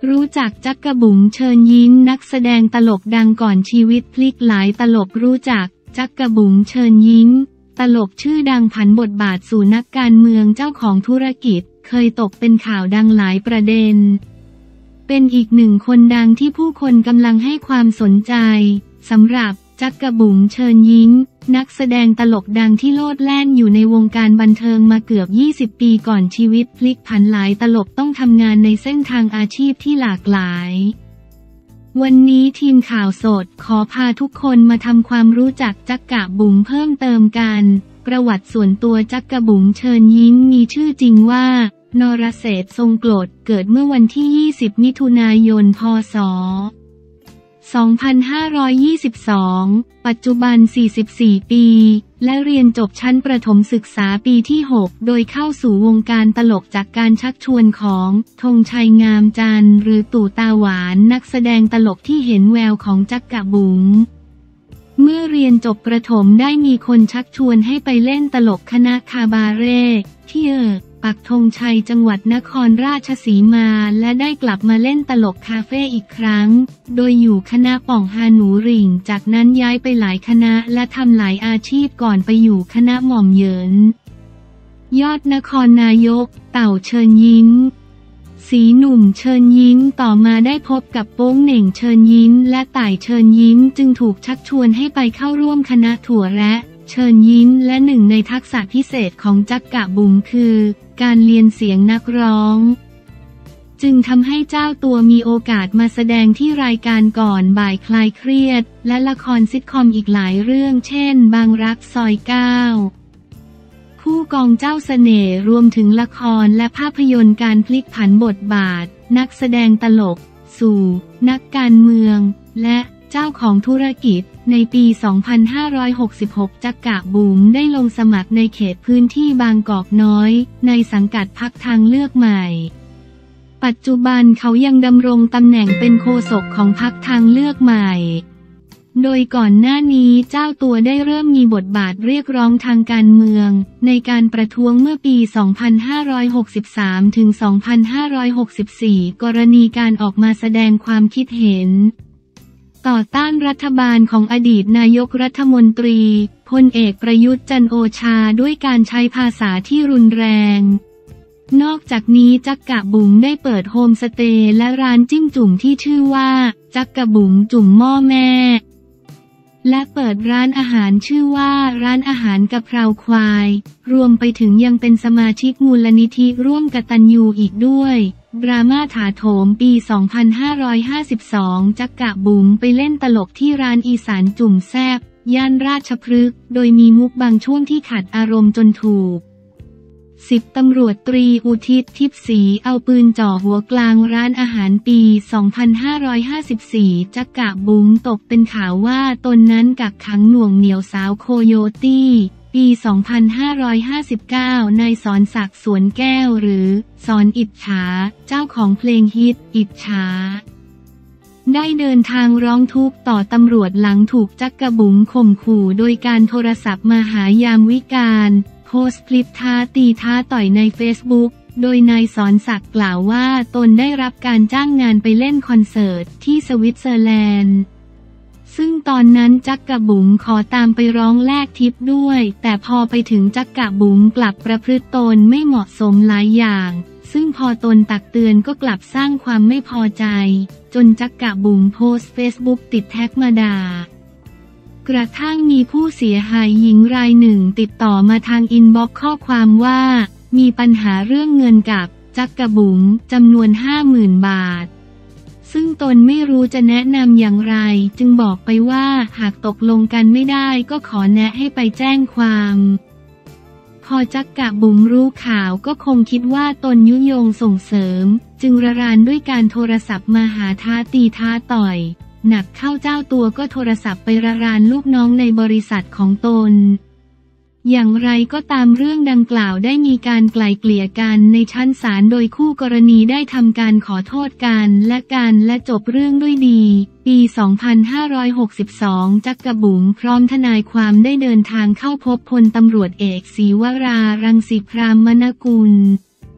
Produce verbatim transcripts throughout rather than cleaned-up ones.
รู้จักจักกะบุ๋มเชิญยิ้มนักแสดงตลกดังก่อนชีวิตพลิกหลายตลกรู้จักจักกะบุ๋มเชิญยิ้มตลกชื่อดังผันบทบาทสู่นักการเมืองเจ้าของธุรกิจเคยตกเป็นข่าวดังหลายประเด็นเป็นอีกหนึ่งคนดังที่ผู้คนกำลังให้ความสนใจสำหรับจักกะบุ๋มเชิญยิ้มนักแสดงตลกดังที่โลดแล่นอยู่ในวงการบันเทิงมาเกือบยี่สิบปีก่อนชีวิตพลิกผันหลายตลกต้องทำงานในเส้นทางอาชีพที่หลากหลายวันนี้ทีมข่าวสดขอพาทุกคนมาทำความรู้จักจักกะบุ๋มเพิ่มเติมกันประวัติส่วนตัวจักกะบุ๋มเชิญยิ้มมีชื่อจริงว่านรเศรษฐ์ทรงกลดเกิดเมื่อวันที่ยี่สิบมิถุนายนพ.ศ. สองพันห้าร้อยยี่สิบสอง ปัจจุบันสี่สิบสี่ปีและเรียนจบชั้นประถมศึกษาปีที่หกโดยเข้าสู่วงการตลกจากการชักชวนของธงชัยงามจันทร์หรือตู่ตาหวานนักแสดงตลกที่เห็นแววของจักกะบุ๋มเมื่อเรียนจบประถมได้มีคนชักชวนให้ไปเล่นตลกคณะคาบาเร่ที่เออปักธงชัยจังหวัดนครราชสีมาและได้กลับมาเล่นตลกคาเฟ่อีกครั้งโดยอยู่คณะป่องฮาหนูหริ่งจากนั้นย้ายไปหลายคณะและทำหลายอาชีพก่อนไปอยู่คณะหม่อมเหยินยอดนครนายกเต่าเชิญยิ้มสีหนุ่มเชิญยิ้มต่อมาได้พบกับโป้งเหน่งเชิญยิ้มและต่ายเชิญยิ้มจึงถูกชักชวนให้ไปเข้าร่วมคณะถั่วแระเชิญยิ้มและหนึ่งในทักษะพิเศษของจักกะบุ๋มคือการเรียนเสียงนักร้องจึงทำให้เจ้าตัวมีโอกาสมาแสดงที่รายการก่อนบ่ายคลายเครียดและละครซิทคอมอีกหลายเรื่องเช่นบางรักซอยเก้าผู้กองเจ้าเสน่ห์รวมถึงละครและภาพยนตร์การพลิกผันบทบาทนักแสดงตลกสู่นักการเมืองและเจ้าของธุรกิจในปี สองพันห้าร้อยหกสิบหก จักกะบุ๋มได้ลงสมัครในเขตพื้นที่บางกอกน้อยในสังกัดพรรคทางเลือกใหม่ปัจจุบันเขายังดำรงตำแหน่งเป็นโฆษกของพรรคทางเลือกใหม่โดยก่อนหน้านี้เจ้าตัวได้เริ่มมีบทบาทเรียกร้องทางการเมืองในการประท้วงเมื่อปี สองพันห้าร้อยหกสิบสาม ถึง สองพันห้าร้อยหกสิบสี่ กรณีการออกมาแสดงความคิดเห็นต่อต้านรัฐบาลของอดีตนายกรัฐมนตรีพลเอกประยุทธ์จันทร์โอชาด้วยการใช้ภาษาที่รุนแรงนอกจากนี้จักกะบุ๋มได้เปิดโฮมสเตย์และร้านจิ้มจุ่มที่ชื่อว่าจักกะบุ๋มจุ่มหม้อแม่และเปิดร้านอาหารชื่อว่าร้านอาหารกะเพราควายรวมไปถึงยังเป็นสมาชิกมูลนิธิร่วมกตัญญูอีกด้วยดราม่าถาโถมปี สองพันห้าร้อยห้าสิบสอง จักกะบุ๋มไปเล่นตลกที่ร้านอีสานจุ่มแซ่บย่านราชพฤกษ์โดยมีมุกบางช่วงที่ขัดอารมณ์จนถูกสิบตำรวจตรีอุทิศทิพย์ศรีเอาปืนจ่อหัวกลางร้านอาหารปี สองพันห้าร้อยห้าสิบสี่ จักกะบุ๋มตกเป็นข่าวว่าตนนั้นกักขังหน่วงเหนี่ยวสาวโคโยตี้ปี สองพันห้าร้อยห้าสิบเก้า นายสอนศักดิ์สวนแก้วหรือสอนอิจฉาเจ้าของเพลงฮิตอิจฉาได้เดินทางร้องทุกข์ต่อตำรวจหลังถูกจักกะบุ๋มข่มขู่โดยการโทรศัพท์มาหายามวิกาลโพสต์คลิปท้าตีท้าต่อยในเฟซบุ๊กโดยนายสอนศักดิ์กล่าวว่าตนได้รับการจ้างงานไปเล่นคอนเสิร์ตที่สวิตเซอร์แลนด์ซึ่งตอนนั้นจักกะบุ๋มขอตามไปร้องแลกทิปด้วยแต่พอไปถึงจักกะบุ๋มกลับประพฤติตนไม่เหมาะสมหลายอย่างซึ่งพอตนตักเตือนก็กลับสร้างความไม่พอใจจนจักกะบุ๋มโพสต์เฟซบุ๊กติดแท็กมาด่ากระทั่งมีผู้เสียหายหญิงรายหนึ่งติดต่อมาทางอินบ็อกซ์ข้อความว่ามีปัญหาเรื่องเงินกับจักกะบุ๋มจำนวน ห้าหมื่น บาทซึ่งตนไม่รู้จะแนะนำอย่างไรจึงบอกไปว่าหากตกลงกันไม่ได้ก็ขอแนะให้ไปแจ้งความพอจักกะบุ๋มรู้ข่าวก็คงคิดว่าตนยุยงส่งเสริมจึงระรานด้วยการโทรศัพท์มาหาท้าตีท้าต่อยหนักเข้าเจ้าตัวก็โทรศัพท์ไประรานลูกน้องในบริษัทของตนอย่างไรก็ตามเรื่องดังกล่าวได้มีการไกล่เกลี่ยกันในชั้นศาลโดยคู่กรณีได้ทำการขอโทษกันและกันและจบเรื่องด้วยดีปี สองพันห้าร้อยหกสิบสอง จักกะบุ๋มพร้อมทนายความได้เดินทางเข้าพบพลตำรวจเอกศรีวรารังสิพรามนกุล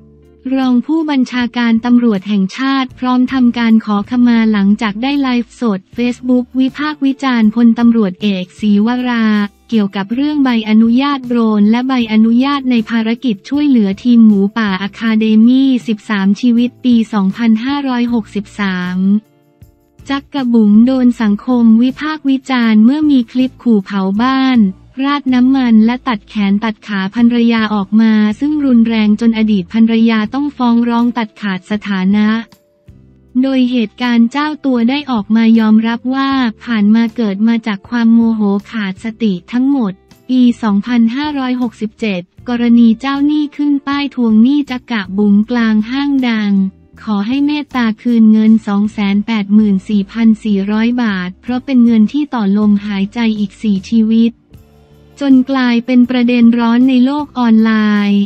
รองผู้บัญชาการตำรวจแห่งชาติพร้อมทำการขอขมาหลังจากได้ไลฟ์สดเฟซบุ๊กวิพากษ์วิจารณ์พลตำรวจเอกศรีวราเกี่ยวกับเรื่องใบอนุญาตโดรนและใบอนุญาตในภารกิจช่วยเหลือทีมหมูป่าอะคาเดมี่สิบสามชีวิตปีสองพันห้าร้อยหกสิบสามจักกะบุ๋มโดนสังคมวิพากษ์วิจารณ์เมื่อมีคลิปขู่เผาบ้านราดน้ำมันและตัดแขนตัดขาภรรยาออกมาซึ่งรุนแรงจนอดีตภรรยาต้องฟ้องร้องตัดขาดสถานะโดยเหตุการณ์เจ้าตัวได้ออกมายอมรับว่าผ่านมาเกิดมาจากความโมโหขาดสติทั้งหมดปีสองพันห้าร้อยหกสิบเจ็ดกรณีเจ้าหนี้ขึ้นป้ายทวงหนี้จักกะบุ๋มกลางห้างดังขอให้เมตตาคืนเงิน สองแสนแปดหมื่นสี่พันสี่ร้อย บาทเพราะเป็นเงินที่ต่อลมหายใจอีกสี่ชีวิตจนกลายเป็นประเด็นร้อนในโลกออนไลน์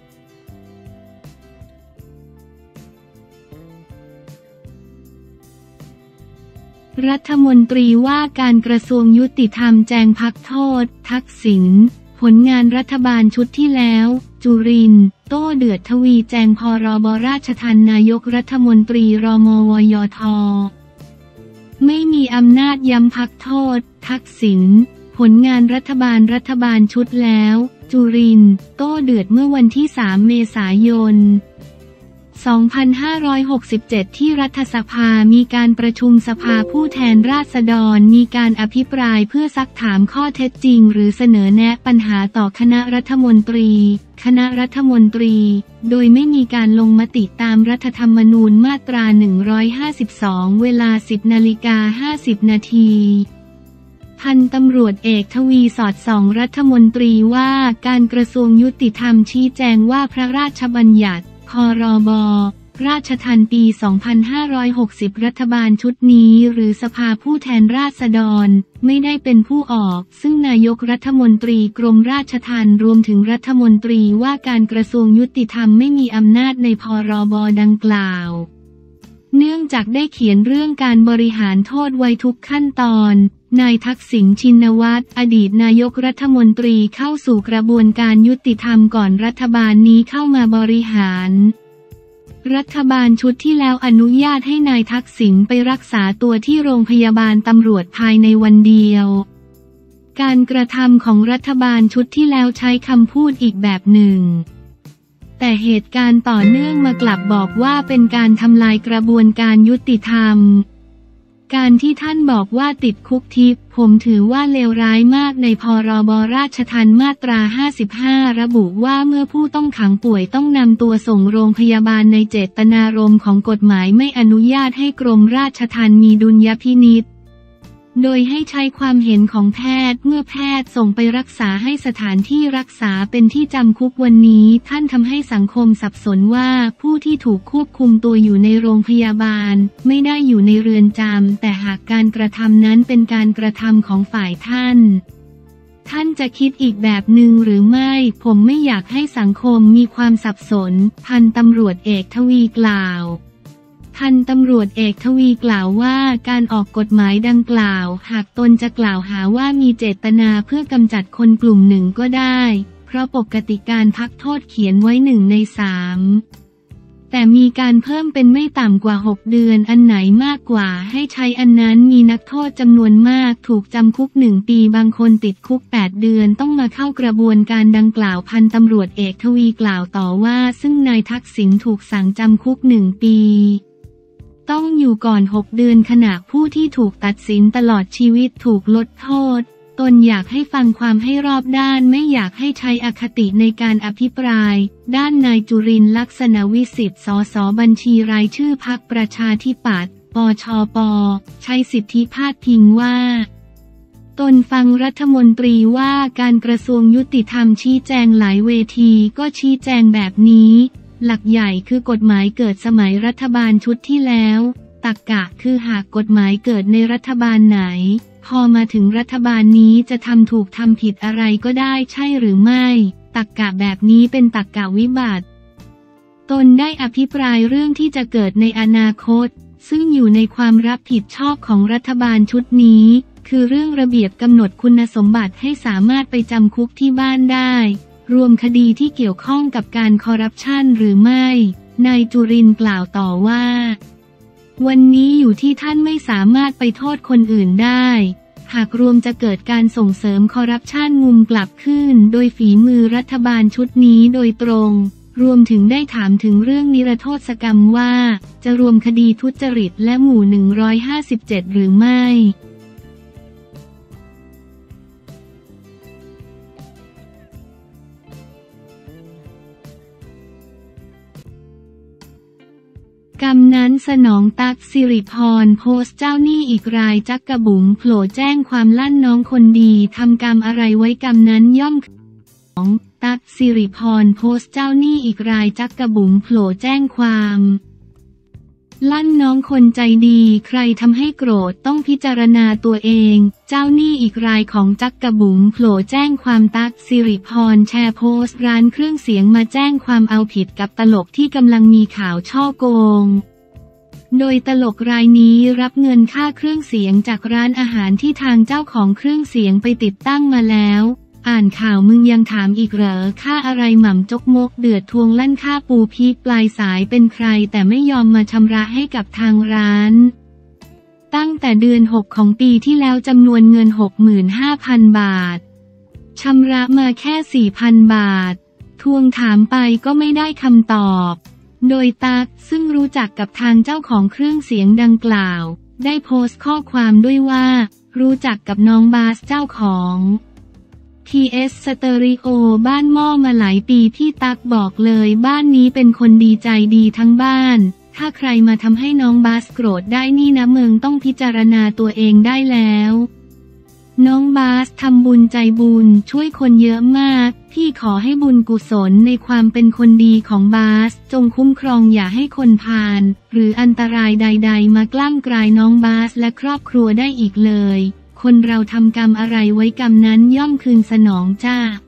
รัฐมนตรีว่าการกระทรวงยุติธรรมแจงพักโทษทักษิณผลงานรัฐบาลชุดที่แล้วจุรินทร์โต้เดือดทวีแจงพรบราชทัณฑ์นายกรัฐมนตรีรมวยทไม่มีอำนาจย้ำพักโทษทักษิณผลงานรัฐบาลรัฐบาลชุดแล้วจุรินทร์โต้เดือดเมื่อวันที่สามเมษายนสองพันห้าร้อยหกสิบเจ็ดที่รัฐสภามีการประชุมสภาผู้แทนราษฎรมีการอภิปรายเพื่อซักถามข้อเท็จจริงหรือเสนอแนะปัญหาต่อคณะรัฐมนตรีคณะรัฐมนตรีโดยไม่มีการลงมติตามรัฐธรรมนูญมาตราหนึ่งร้อยห้าสิบสองเวลา สิบนาฬิกาห้าสิบนาทีพันตำรวจเอกทวีสอดส่องรัฐมนตรีว่าการกระทรวงยุติธรรมชี้แจงว่าพระราชบัญญัติพรบราชทัณฑ์ปีสองพันห้าร้อยหกสิบรัฐบาลชุดนี้หรือสภาผู้แทนราษฎรไม่ได้เป็นผู้ออกซึ่งนายกรัฐมนตรีกรมราชทัณฑ์รวมถึงรัฐมนตรีว่าการกระทรวงยุติธรรมไม่มีอำนาจในพรบดังกล่าวเนื่องจากได้เขียนเรื่องการบริหารโทษไว้ทุกขั้นตอนนายทักษิณชินวัตรอดีตนายกรัฐมนตรีเข้าสู่กระบวนการยุติธรรมก่อนรัฐบาลนี้เข้ามาบริหารรัฐบาลชุดที่แล้วอนุญาตให้นายทักษิณไปรักษาตัวที่โรงพยาบาลตำรวจภายในวันเดียวการกระทำของรัฐบาลชุดที่แล้วใช้คำพูดอีกแบบหนึ่งแต่เหตุการณ์ต่อเนื่องมากลับบอกว่าเป็นการทำลายกระบวนการยุติธรรมการที่ท่านบอกว่าติดคุกทิพย์ผมถือว่าเลวร้ายมากในพรบราชทัณฑ์มาตราห้าสิบห้าระบุว่าเมื่อผู้ต้องขังป่วยต้องนำตัวส่งโรงพยาบาลในเจตนารมณ์ของกฎหมายไม่อนุญาตให้กรมราชทัณฑ์มีดุลยพินิจโดยให้ใช้ความเห็นของแพทย์เมื่อแพทย์ส่งไปรักษาให้สถานที่รักษาเป็นที่จำคุกวันนี้ท่านทำให้สังคมสับสนว่าผู้ที่ถูกควบคุมตัวอยู่ในโรงพยาบาลไม่ได้อยู่ในเรือนจำแต่หากการกระทำนั้นเป็นการกระทำของฝ่ายท่านท่านจะคิดอีกแบบหนึ่งหรือไม่ผมไม่อยากให้สังคมมีความสับสนพันตำรวจเอกทวีกล่าวพันตำรวจเอกทวีกล่าวว่าการออกกฎหมายดังกล่าวหากตนจะกล่าวหาว่ามีเจตนาเพื่อกำจัดคนกลุ่มหนึ่งก็ได้เพราะปกติการพักโทษเขียนไว้หนึ่งในสามแต่มีการเพิ่มเป็นไม่ต่ำกว่าหกเดือนอันไหนมากกว่าให้ใช้อันนั้นมีนักโทษจำนวนมากถูกจำคุกหนึ่งปีบางคนติดคุกแปดเดือนต้องมาเข้ากระบวนการดังกล่าวพันตำรวจเอกทวีกล่าวต่อว่าซึ่งนายทักษิณถูกสั่งจำคุกหนึ่งปีต้องอยู่ก่อนหกเดือนขณะผู้ที่ถูกตัดสินตลอดชีวิตถูกลดโทษตนอยากให้ฟังความให้รอบด้านไม่อยากให้ใช้อคติในการอภิปรายด้านนายจุรินทร์ลักษณวิสิทธิ์สสบัญชีรายชื่อพรรคประชาธิปัตย์ปชปใช้สิทธิพาดพิงว่าตนฟังรัฐมนตรีว่าการกระทรวงยุติธรรมชี้แจงหลายเวทีก็ชี้แจงแบบนี้หลักใหญ่คือกฎหมายเกิดสมัยรัฐบาลชุดที่แล้วตรรกะคือหากกฎหมายเกิดในรัฐบาลไหนพอมาถึงรัฐบาลนี้จะทำถูกทำผิดอะไรก็ได้ใช่หรือไม่ตรรกะแบบนี้เป็นตรรกะวิบัติตนได้อภิปรายเรื่องที่จะเกิดในอนาคตซึ่งอยู่ในความรับผิดชอบของรัฐบาลชุดนี้คือเรื่องระเบียบกำหนดคุณสมบัติให้สามารถไปจำคุกที่บ้านได้รวมคดีที่เกี่ยวข้องกับการคอร์รัปชันหรือไม่นายจุรินทร์กล่าวต่อว่าวันนี้อยู่ที่ท่านไม่สามารถไปโทษคนอื่นได้หากรวมจะเกิดการส่งเสริมคอร์รัปชันงุมกลับขึ้นโดยฝีมือรัฐบาลชุดนี้โดยตรงรวมถึงได้ถามถึงเรื่องนิรโทษกรรมว่าจะรวมคดีทุจริตและหมู่หนึ่งร้อยห้าสิบเจ็ดหรือไม่กำนันสนองตักสิริพรโพสต์เจ้าหนี้อีกรายจักกะบุ๋มโผล่แจ้งความลั่นน้องคนดีทำกรรมอะไรไว้กรรมนั้นย่อมของตักสิริพรโพสต์เจ้าหนี้อีกรายจักกะบุ๋มโผล่แจ้งความลั่นน้องคนใจดีใครทำให้โกรธต้องพิจารณาตัวเองเจ้าหนี้อีกรายของจักกะบุ๋มโผล่แจ้งความตักสิริพรแชร์โพสต์ร้านเครื่องเสียงมาแจ้งความเอาผิดกับตลกที่กำลังมีข่าวช่อโกงโดยตลกรายนี้รับเงินค่าเครื่องเสียงจากร้านอาหารที่ทางเจ้าของเครื่องเสียงไปติดตั้งมาแล้วอ่านข่าวมึงยังถามอีกเหรอค่าอะไรหม่ำจกมกเดือดทวงลั่นค่าปูพีปลายสายเป็นใครแต่ไม่ยอมมาชำระให้กับทางร้านตั้งแต่เดือนหกของปีที่แล้วจำนวนเงิน หกหมื่นห้าพัน บาทชำระมาแค่ สี่พัน บาททวงถามไปก็ไม่ได้คำตอบโดยตักซึ่งรู้จักกับทางเจ้าของเครื่องเสียงดังกล่าวได้โพสต์ข้อความด้วยว่ารู้จักกับน้องบาสเจ้าของที เอส Stereo บ้านหม้อมาหลายปีพี่ตักบอกเลยบ้านนี้เป็นคนดีใจดีทั้งบ้านถ้าใครมาทำให้น้องบาสโกรธได้นี่นะมึงต้องพิจารณาตัวเองได้แล้วน้องบาสทำบุญใจบุญช่วยคนเยอะมากพี่ขอให้บุญกุศลในความเป็นคนดีของบาสจงคุ้มครองอย่าให้คนพาลหรืออันตรายใดๆมากล้ำกลายน้องบาสและครอบครัวได้อีกเลยคนเราทำกรรมอะไรไว้กรรมนั้นย่อมคืนสนองจ้า